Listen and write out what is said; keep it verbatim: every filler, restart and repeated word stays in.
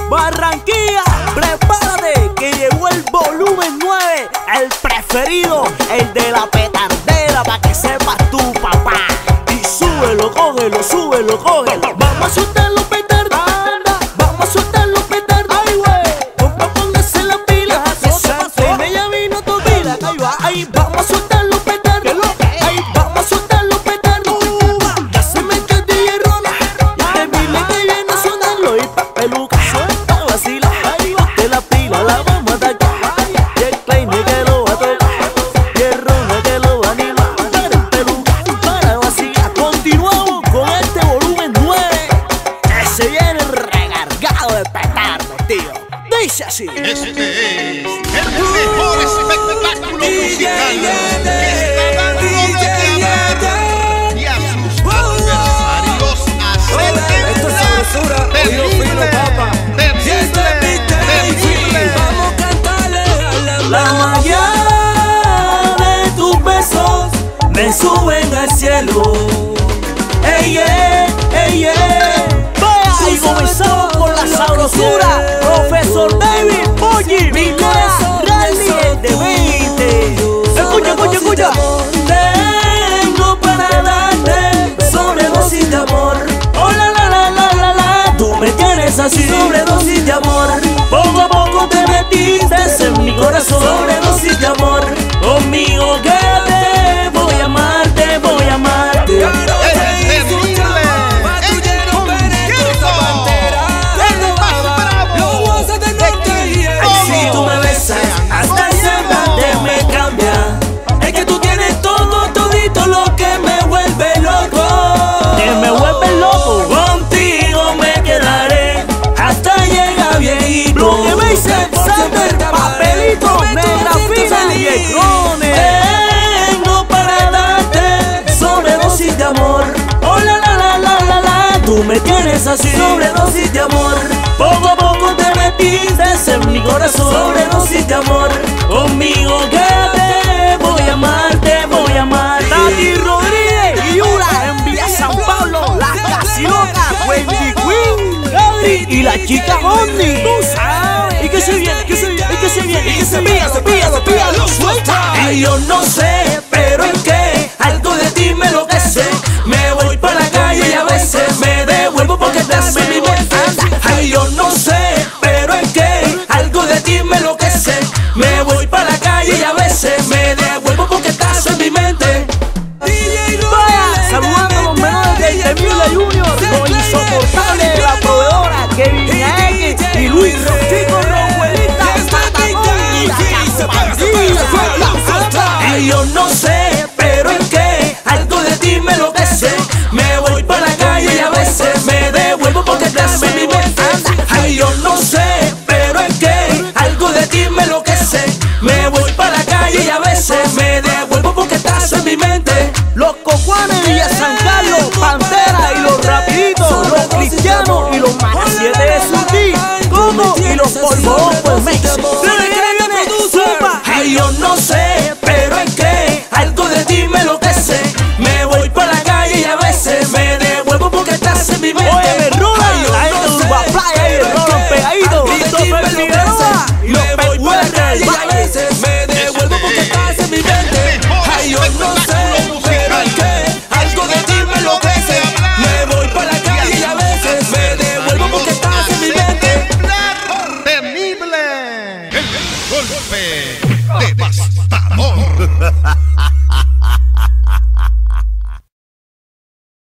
Barranquilla, prepárate que llegó el volumen nueve, el preferido, el de la petardera, pa' que sepas tú, papá. Y súbelo, cógelo, súbelo, cógelo. Vamos a soltar los petardos, anda, vamos a soltar los petardos. Ay, güey, compa, póngase la pila, que Santa ya vino tu vida. Ahí va, ahí vamos a soltar los petardos, ahí vamos a soltar los petardos. Ya se me echó el D J Rona, te dile que viene a sonarlo y pa' peluca. Suelta, vacila, de la pila la vamos a atacar. Y el Kleine que lo va a tocar, y el Rona que lo va a animar. Para el peluca, para vacilar. Continuamos con este volumen nueve, que se viene recargado de petardos, tío. Dice así. Este es el mejor espectáculo musical que está dando de qué hablar, y a sus adversarios hacen temblar. Terrible, terrible, terrible. Vamos a cantarle a la La magia de tus besos me suben al cielo. Ey, ey, ey, ey. Y comenzamos con la sabrosura. Profesor David, Polly, Milea, Randy, el de veinte. Escucha, escucha, escucha. Tengo para darte sobredosis de amor. Oh, la, la, la, la, la, la. Tú me tienes así, sobredosis de amor. Poco a poco te metiste en mi corazón. Sobredosis de amor. Conmigo quédate, voy a amarte, voy a amarte. Tengo para darte sobredosis de amor. Oh, la, la, la, la, la, la. Tú me tienes así, sobredosis de amor. Poco a poco te metiste en mi corazón. Sobredosis de amor. Conmigo quédate, voy a amarte, voy a amarte. Tati Rodríguez y Yura en Villa San Pablo. Las Casilocas, Wendy Queen, Gabri y la chica Honey. Tú sabes. ¿Y qué se viene? ¿Qué se viene? ¿Y qué se viene? ¿Y qué se pilla? Se pilla, se pilla, lo suelta. Y yo no sé, pero en qué algo de ti me enloquece. Me voy para la calle y a veces me devuelvo porque te hace mi mente. Ay, yo no sé, pero en qué algo de ti me enloquece. Me voy para la calle y a veces me devuelvo porque te hace mi mente. Vaya, saludando a los menores de Temila Junior, los insoportables de la proveedora, Kevin X y Luis Rostico, Robuelita, y yo no sé, pero en qué algo de ti me enloquece. Me voy para la calle y a veces me devuelvo porque te hace mi mente. Ay, yo no sé, pero en qué algo de ti me enloquece. Me voy para la calle y a veces me devuelvo porque te hace mi mente. Los Cocuanes de Villa San Carlos, Pantera y los Rapiditos, los Cristianos y los Macasiete de Sutí, como y los Polvos por México. Ay, yo no sé, pero en qué algo de ti me enloquece. Me voy para la calle y a veces me devuelvo porque te hace mi mente. Oye, me roba, ahí te Uva Playa y el Rolón pegadito. Christopher Figueroa y los Pecuerres. Y a veces me devuelvo porque te hace mi mente. Ay, yo no sé, pero en qué algo de ti me enloquece. Me voy para la calle y a veces me devuelvo porque te hace mi mente. Temible, el golpe devastador.